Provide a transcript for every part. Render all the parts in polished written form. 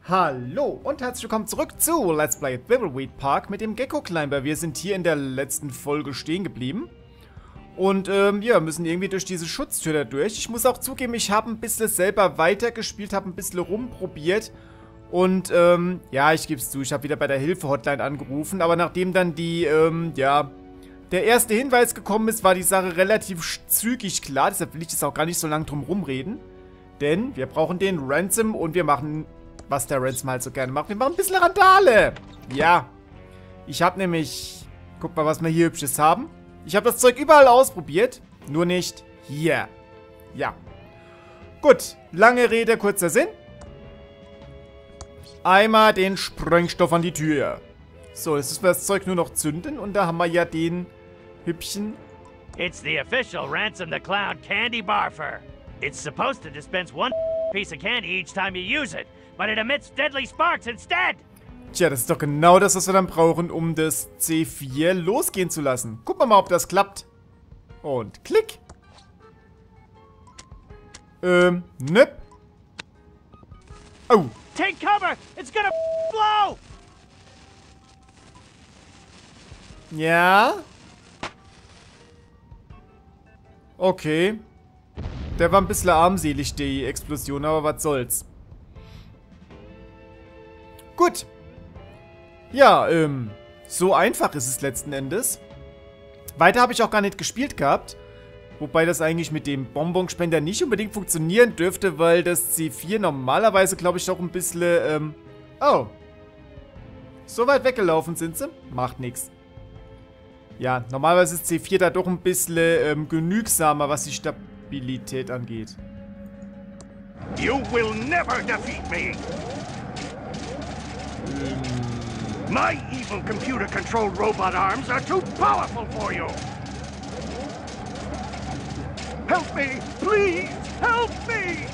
Hallo und herzlich willkommen zurück zu Let's Play Thimbleweed Park mit dem Gecko Climber. Wir sind hier in der letzten Folge stehen geblieben. Und ja, müssen irgendwie durch diese Schutztür da durch. Ich muss auch zugeben, ich habe ein bisschen selber weitergespielt, habe ein bisschen rumprobiert. Und ja, ich gebe es zu, ich habe wieder bei der Hilfe-Hotline angerufen. Aber nachdem dann die, ja, der erste Hinweis gekommen ist, war die Sache relativ zügig klar. Deshalb will ich jetzt auch gar nicht so lange drum rumreden. Denn wir brauchen den Ransom und wir machen... was der Ransom halt so gerne macht. Wir machen ein bisschen Randale. Ja. Ich habe nämlich... guck mal, was wir hier Hübsches haben. Ich habe das Zeug überall ausprobiert. Nur nicht hier. Ja. Gut. Lange Rede, kurzer Sinn. Einmal den Sprengstoff an die Tür. So, jetzt müssen wir das Zeug nur noch zünden. Und da haben wir ja den hübschen... It's the official Ransom the Clown candy barfer. It's supposed to dispense one piece of candy each time you use it. But it emits deadly sparks instead! Tja, das ist doch genau das, was wir dann brauchen, um das C4 losgehen zu lassen. Gucken wir mal, ob das klappt. Und klick. Nöp. Oh. Take cover! It's gonna blow! Ja. Okay. Der war ein bisschen armselig, die Explosion, aber was soll's. Gut. Ja, so einfach ist es letzten Endes. Weiter habe ich auch gar nicht gespielt gehabt. Wobei das eigentlich mit dem Bonbonspender nicht unbedingt funktionieren dürfte, weil das C4 normalerweise, glaube ich, doch ein bisschen, oh. So weit weggelaufen sind sie. Macht nichts. Ja, normalerweise ist C4 da doch ein bisschen, genügsamer, was die Stabilität angeht. You will never defeat me! My evil computer-controlled robot arms are too powerful for you! Help me! Please! Help me!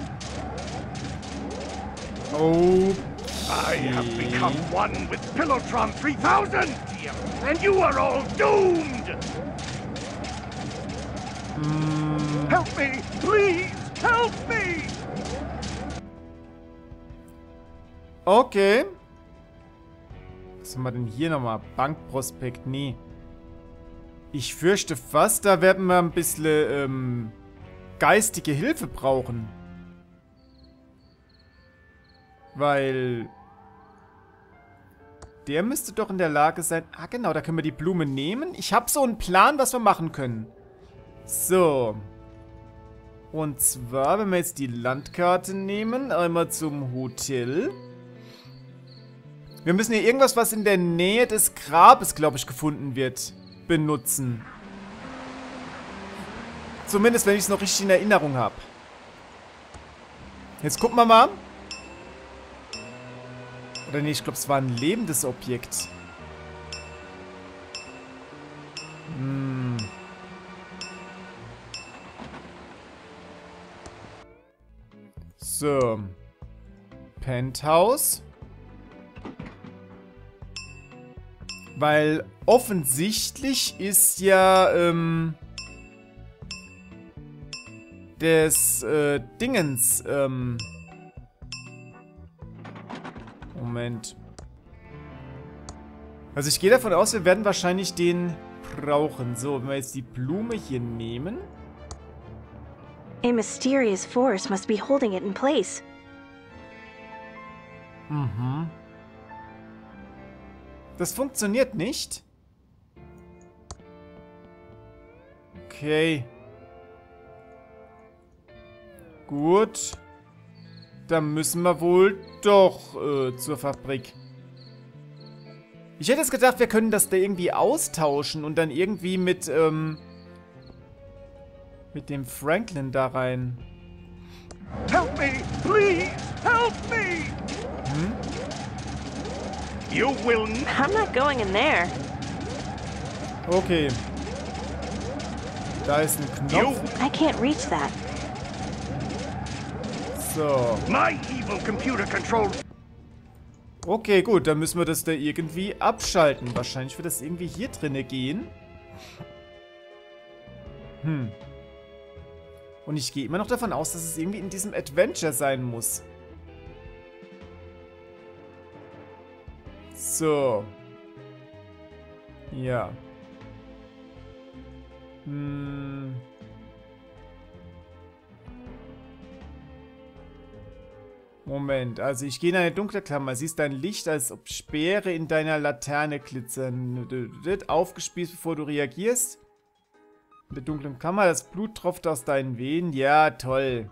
Oh. I have become one with Pillowtron 3000! And you are all doomed! Help me! Please! Help me! Okay. Was haben wir denn hier nochmal? Bankprospekt? Nee. Ich fürchte fast, da werden wir ein bisschen, geistige Hilfe brauchen. Weil... der müsste doch in der Lage sein... ah, genau, da können wir die Blume nehmen. Ich habe so einen Plan, was wir machen können. So. Und zwar, wenn wir jetzt die Landkarte nehmen, einmal zum Hotel... wir müssen hier irgendwas, was in der Nähe des Grabes, glaube ich, gefunden wird, benutzen. Zumindest, wenn ich es noch richtig in Erinnerung habe. Jetzt gucken wir mal. Oder nee, ich glaube, es war ein lebendes Objekt. So. Penthouse. Weil offensichtlich ist ja, des, Dingens, Moment. Also ich gehe davon aus, wir werden wahrscheinlich den brauchen. So, wenn wir jetzt die Blume hier nehmen. A mysterious force must be holding it in place. Mhm. Das funktioniert nicht. Okay. Gut. Dann müssen wir wohl doch zur Fabrik. Ich hätte jetzt gedacht, wir können das da irgendwie austauschen und dann irgendwie mit dem Franklin da rein. Help me! Please! Help me! You will I'm not going in there. Okay. Da ist ein Knopf. I can't reach that. So. My evil computer-controlled... Okay, gut. Dann müssen wir das da irgendwie abschalten. Wahrscheinlich wird das irgendwie hier drinne gehen. Und ich gehe immer noch davon aus, dass es irgendwie in diesem Adventure sein muss. So. Ja. Moment, also ich gehe in eine dunkle Kammer. Siehst dein Licht, als ob Speere in deiner Laterne glitzern. Aufgespießt, bevor du reagierst. In der dunklen Kammer, das Blut tropft aus deinen Venen. Ja, toll.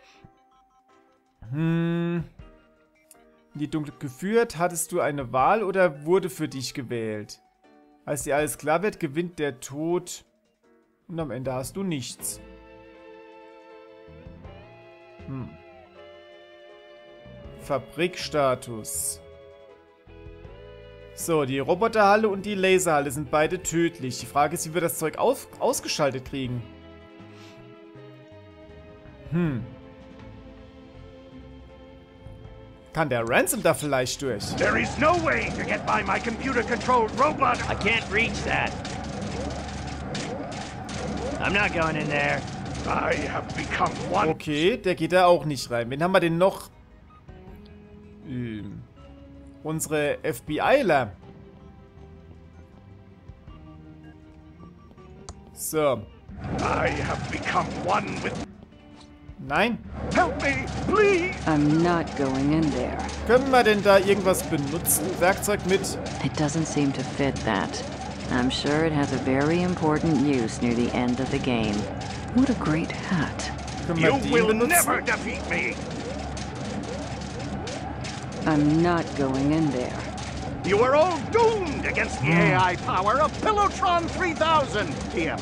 In die Dunkle geführt, hattest du eine Wahl oder wurde für dich gewählt? Als dir alles klar wird, gewinnt der Tod und am Ende hast du nichts. Fabrikstatus. So, die Roboterhalle und die Laserhalle sind beide tödlich. Die Frage ist, wie wir das Zeug ausgeschaltet kriegen. Kann der Ransom da vielleicht durch? There is no way to get by my computer-controlled robot. I can't reach that. I'm not going in there. I have become one. Okay, der geht da auch nicht rein. Wen haben wir denn noch? Unsere FBIler. So. I have become one with... Nein. Help me, please! I'm not going in there. Können wir denn da irgendwas benutzen? Werkzeug mit? It doesn't seem to fit that. I'm sure it has a very important use near the end of the game. What a great hat. Können wir You den will benutzen? never defeat me! I'm not going in there. You are all doomed against the AI power of Pillowtron 3000 here.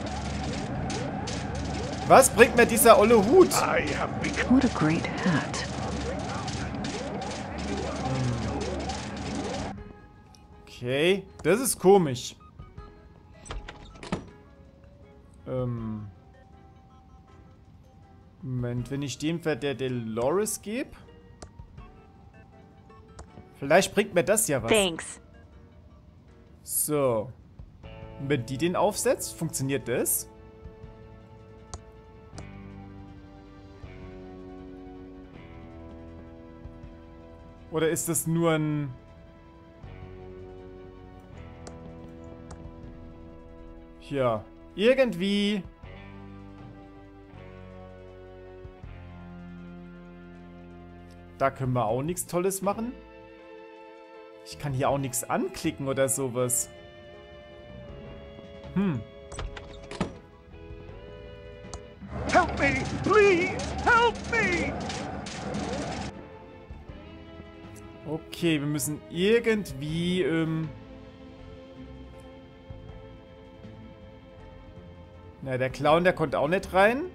Was bringt mir dieser olle Hut? I have become... What a great hat. Okay, das ist komisch. Moment, wenn ich dem der Dolores gebe? Vielleicht bringt mir das ja was. Thanks. So. Und wenn die den aufsetzt, funktioniert das? Oder ist das nur ein... Ja, irgendwie... Da können wir auch nichts Tolles machen. Ich kann hier auch nichts anklicken oder sowas. Help me, please! Help me! Okay, wir müssen irgendwie, Na, der Clown, der konnte auch nicht rein.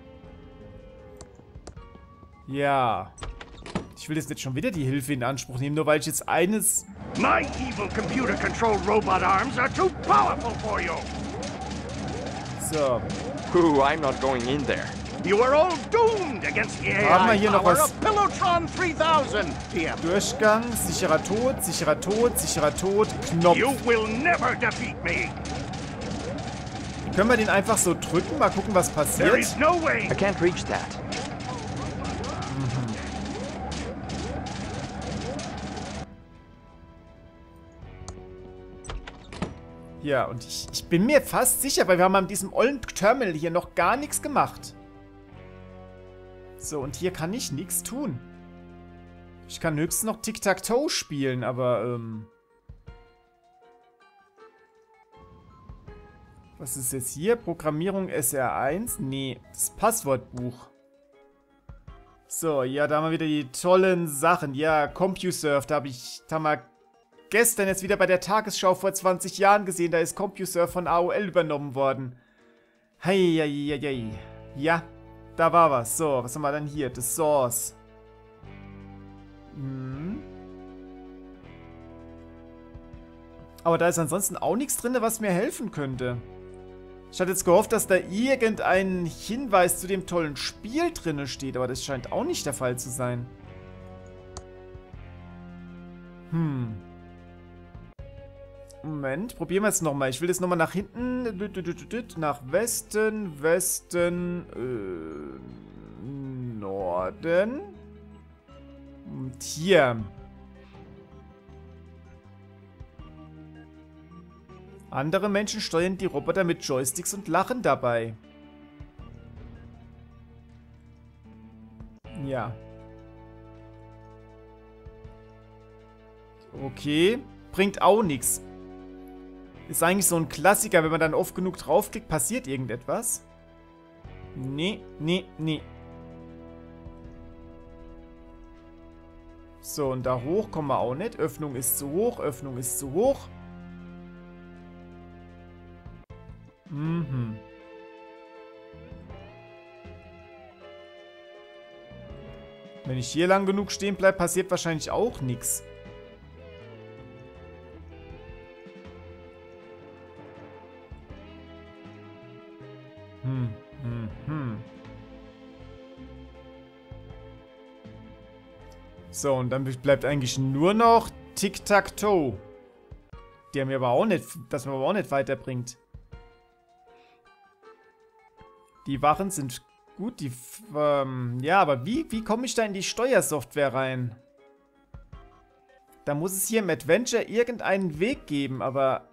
Ja. Ich will jetzt nicht schon wieder die Hilfe in Anspruch nehmen, nur weil ich jetzt eines... My evil computer-controlled robot arms are too powerful for you! So. Ooh, I'm not going in there. You are all doomed against the Haben wir AI hier noch power was? of Pillowtron 3000 here. Durchgang, sicherer Tod, sicherer Tod, sicherer Tod, Knopf. You will never defeat me. Können wir den einfach so drücken? Mal gucken, was There passiert. is no way. I can't reach that. Ja, und ich bin mir fast sicher, weil wir haben an diesem ollen Terminal hier noch gar nichts gemacht. So, und hier kann ich nichts tun. Ich kann höchstens noch Tic-Tac-Toe spielen, aber, was ist jetzt hier? Programmierung SR1? Nee, das Passwortbuch. So, ja, da haben wir wieder die tollen Sachen. Ja, CompuServe, da haben wir gestern jetzt wieder bei der Tagesschau vor 20 Jahren gesehen. Da ist CompuServe von AOL übernommen worden. Heieieiei. Ja, da war was. So, was haben wir dann hier? The Source. Aber da ist ansonsten auch nichts drin, was mir helfen könnte. Ich hatte jetzt gehofft, dass da irgendein Hinweis zu dem tollen Spiel drin steht, aber das scheint auch nicht der Fall zu sein. Moment, probieren wir es nochmal. Ich will das nochmal nach hinten, nach Westen, Norden. Und hier. Andere Menschen steuern die Roboter mit Joysticks und lachen dabei. Ja. Okay. Bringt auch nichts. Ist eigentlich so ein Klassiker, wenn man dann oft genug draufklickt, passiert irgendetwas. Nee, nee, nee. So, und da hoch kommen wir auch nicht. Öffnung ist zu hoch, Öffnung ist zu hoch. Mhm. Wenn ich hier lang genug stehen bleibe, passiert wahrscheinlich auch nichts. So, und dann bleibt eigentlich nur noch Tic-Tac-Toe. Der mir aber auch nicht, das mir aber auch nicht weiterbringt. Die Wachen sind gut, die, ja, aber wie komme ich da in die Steuersoftware rein? Da muss es hier im Adventure irgendeinen Weg geben, aber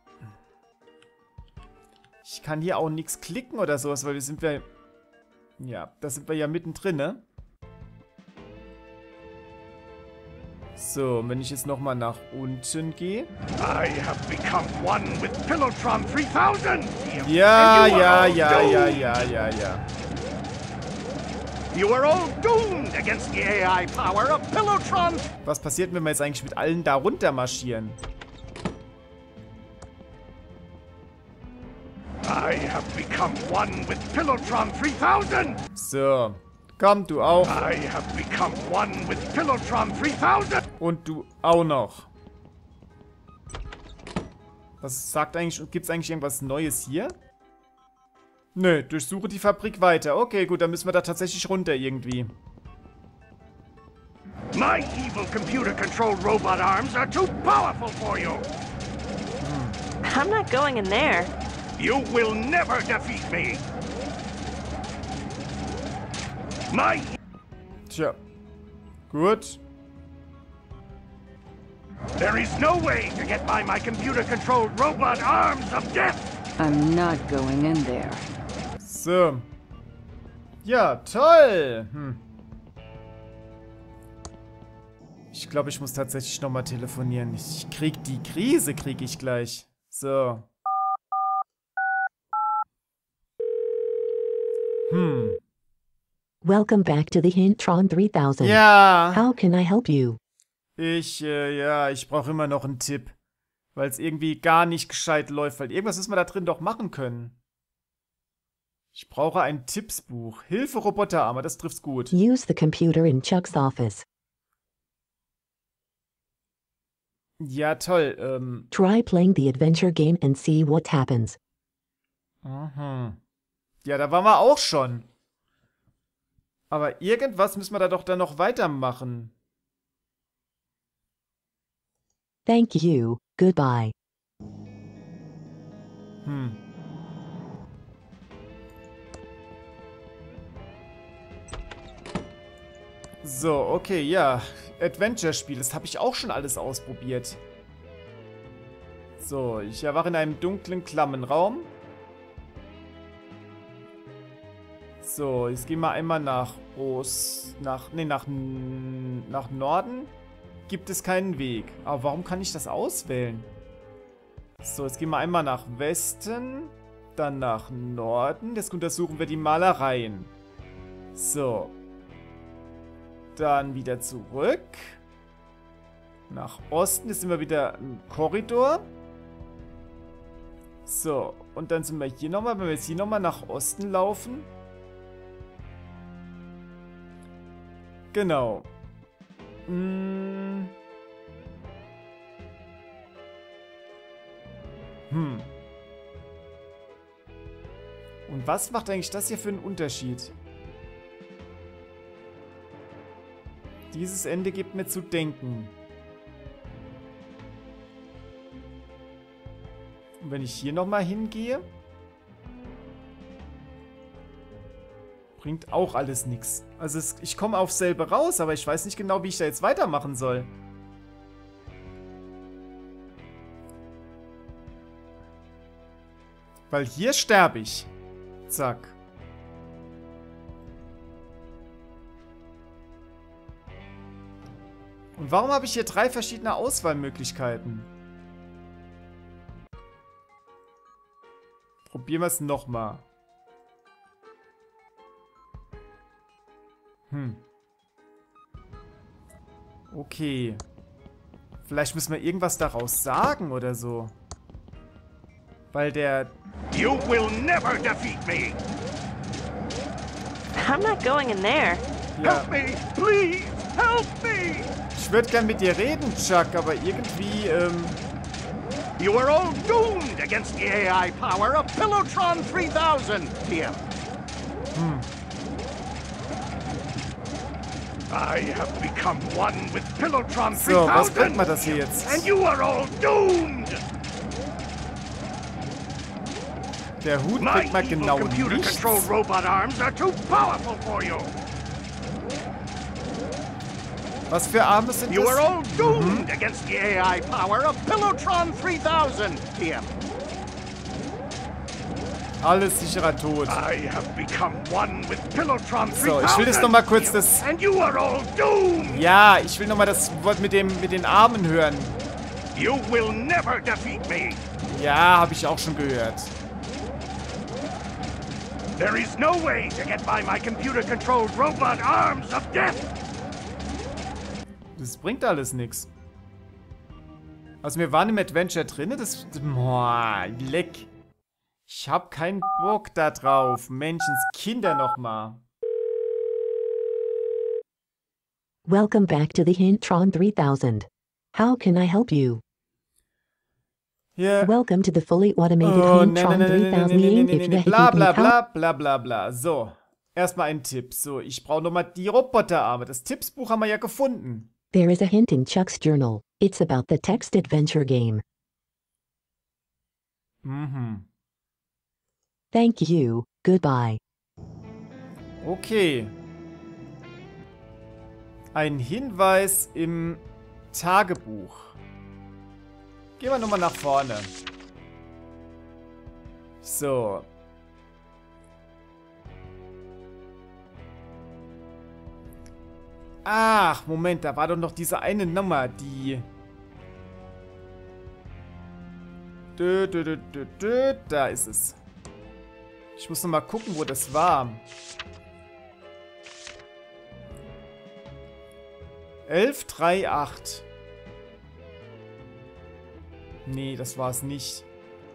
ich kann hier auch nichts klicken oder sowas, weil ja, da sind wir ja mittendrin, ne? So, wenn ich jetzt nochmal nach unten gehe. I have become one with Pillowtron 3000! Ja. You are all doomed against the AI power of Pillowtron! Was passiert, wenn wir jetzt eigentlich mit allen da runter marschieren? I have become one with Pillowtron 3000! So. Komm, du auch. I have become one with Pillowtron 3000! Und du auch noch. Was sagt eigentlich, gibt es eigentlich irgendwas Neues hier? Nö, durchsuche die Fabrik weiter. Okay, gut, dann müssen wir da tatsächlich runter irgendwie. My evil computer-controlled robot arms are too powerful for you! I'm not going in there. You will never defeat me! My... Tja. Gut. There is no way to get by my computer-controlled robot arms of death! I'm not going in there. So. Ja, toll. Ich glaube, ich muss tatsächlich nochmal telefonieren. Ich krieg die Krise, kriege ich gleich. So. Welcome back to the Hintron 3000. Ja. How can I help you? Ich brauche immer noch einen Tipp. Weil es irgendwie gar nicht gescheit läuft. Weil irgendwas müssen wir da drin doch machen können. Ich brauche ein Tippsbuch. Hilfe Roboterarme, das trifft's gut. Use the computer in Chuck's office. Ja, toll. Try playing the adventure game and see what happens. Ja, da waren wir auch schon. Aber irgendwas müssen wir da doch dann noch weitermachen. Thank you. Goodbye. So, okay, ja. Adventure-Spiel, das habe ich auch schon alles ausprobiert. So, ich erwache in einem dunklen, klammen Raum. So, jetzt gehen wir einmal nach nach Norden. Gibt es keinen Weg. Aber warum kann ich das auswählen? So, jetzt gehen wir einmal nach Westen, dann nach Norden. Jetzt untersuchen wir die Malereien. So. Dann wieder zurück. Nach Osten. Jetzt sind wir wieder im Korridor. So, und dann sind wir hier nochmal. Wenn wir jetzt hier nochmal nach Osten laufen. Genau. Und was macht eigentlich das hier für einen Unterschied? Dieses Ende gibt mir zu denken. Und wenn ich hier nochmal hingehe, bringt auch alles nichts. Also ich komme aufs selbe raus, aber ich weiß nicht genau, wie ich da jetzt weitermachen soll. Weil hier sterbe ich. Zack. Und warum habe ich hier 3 verschiedene Auswahlmöglichkeiten? Probieren wir es nochmal. Okay. Vielleicht müssen wir irgendwas daraus sagen oder so. Weil der... You will never defeat me! I'm not going in there. Ja, Help me! Please! Help me! ich würde gern mit dir reden, Chuck, aber irgendwie, You are all doomed against the AI power of Pillowtron 3000, TM. I have become one with Pillowtron 3000. So, was bringt mir das hier jetzt? And you are all doomed! Der Hut My bringt mal evil genau nichts. computer-controlled robot arms are too powerful for you. Was für Arme sind You are das? all doomed against the AI power of Pillowtron 3000, TM. Alles sicherer Tod. I have become one with Pillowtron 3000. So, ich will das nochmal kurz das... And you are all doomed. Ja, ich will nochmal das Wort mit den Armen hören. You will never defeat me. Ja, habe ich auch schon gehört. There is no way to get by my computer-controlled robot arms of death. Das bringt alles nichts. Also wir waren im Adventure drin, das... Boah, leck. Ich hab keinen Bock da drauf. Menschenskinder nochmal. Welcome back to the Hintron 3000. How can I help you? Hier. Welcome to the fully automated Oh, Hintron 3000. Bla bla bla bla bla bla. So, erstmal ein Tipp. So, ich brauche nochmal die Roboterarme. Das Tippsbuch haben wir ja gefunden. There is a hint in Chuck's journal. It's about the text adventure game. Thank you. Goodbye. Okay. Ein Hinweis im Tagebuch. Gehen wir nochmal nach vorne. So. Ach, Moment, da war doch noch diese eine Nummer, die... Da ist es. Ich muss nochmal gucken, wo das war. 1138. Nee, das war es nicht.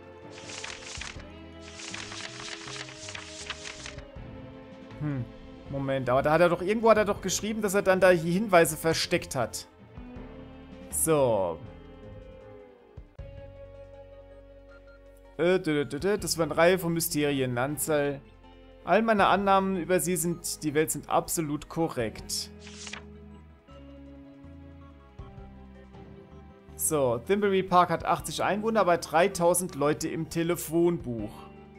Moment, aber da hat er doch, irgendwo hat er doch geschrieben, dass er dann da die Hinweise versteckt hat. So. Das war eine Reihe von Mysterien. Anzahl. All meine Annahmen über sie sind, die Welt sind absolut korrekt. So, Thimbleweed Park hat 80 Einwohner, aber 3000 Leute im Telefonbuch.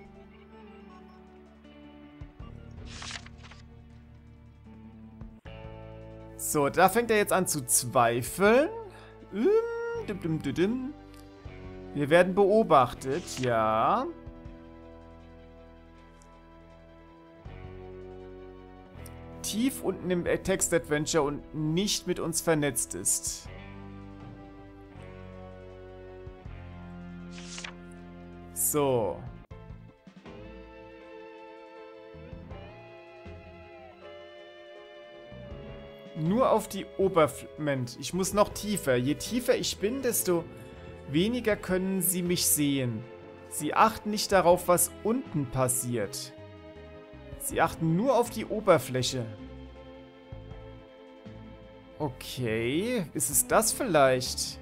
So, da fängt er jetzt an zu zweifeln. Wir werden beobachtet, ja. Tief unten im Text-Adventure und nicht mit uns vernetzt ist. So. Nur auf die Oberfläche. Moment, ich muss noch tiefer. Je tiefer ich bin, desto weniger können sie mich sehen. Sie achten nicht darauf, was unten passiert. Sie achten nur auf die Oberfläche. Okay, ist es das vielleicht?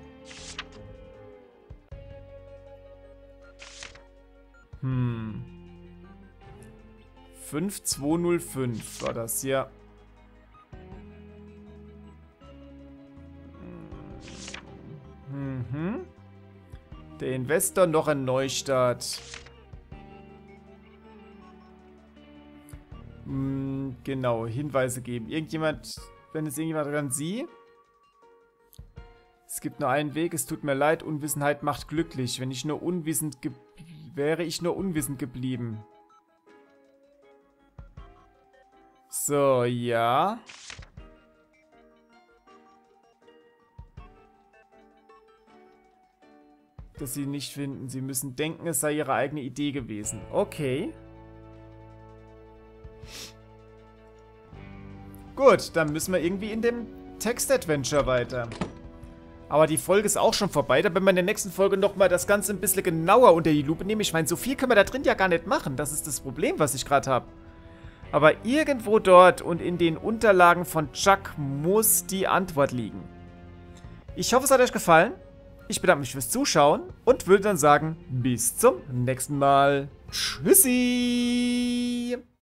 5205 war das, ja. Der Investor, noch ein Neustart. Genau, Hinweise geben. Irgendjemand, wenn es irgendjemand kann, Sie? Es gibt nur einen Weg, es tut mir leid, Unwissenheit macht glücklich. Wenn ich nur unwissend Wäre ich nur unwissend geblieben. So, ja. Dass sie nicht finden. Sie müssen denken, es sei ihre eigene Idee gewesen. Okay. Gut, dann müssen wir irgendwie in dem Text-Adventure weiter. Aber die Folge ist auch schon vorbei. Da werden wir in der nächsten Folge nochmal das Ganze ein bisschen genauer unter die Lupe nehmen. Ich meine, so viel können wir da drin ja gar nicht machen. Das ist das Problem, was ich gerade habe. Aber irgendwo dort und in den Unterlagen von Chuck muss die Antwort liegen. Ich hoffe, es hat euch gefallen. Ich bedanke mich fürs Zuschauen und würde dann sagen, bis zum nächsten Mal. Tschüssi!